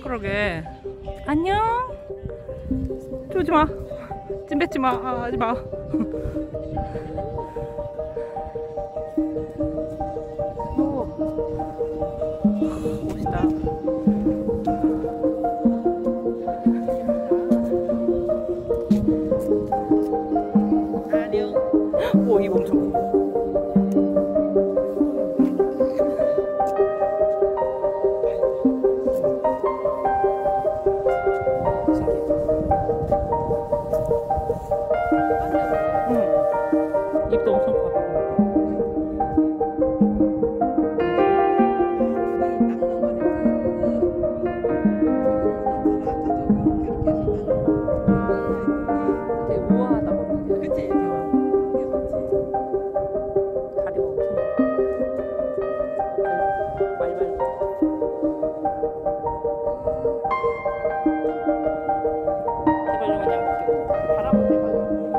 그러게. 안녕. 쫄지 마. 찜 뱉지 마. 하지 마. 멋있다. 안녕. 오, 입 엄청. 입도 엄청 커. 되게 우아하다. 그치? 다리가 엄청 말말. 대발로 그냥 바람을 대발로.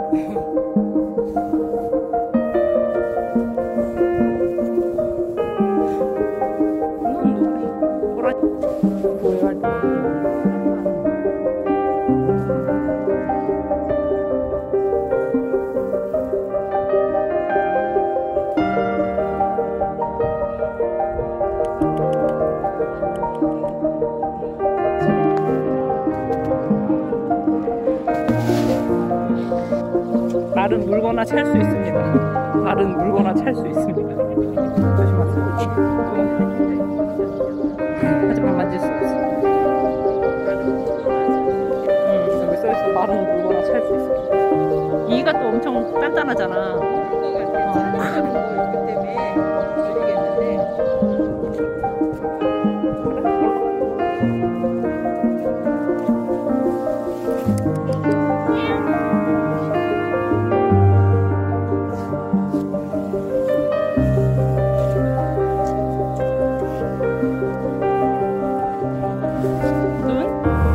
말은 물거나 찰 수 있습니다. 말은 물거나 찰 수 있습니다. 조심하세요. 하지만 만질 수 없어. 여기 써있어. 말은 물거나 찰 수 있습니다. 이가 또 엄청 단단하잖아. 때문에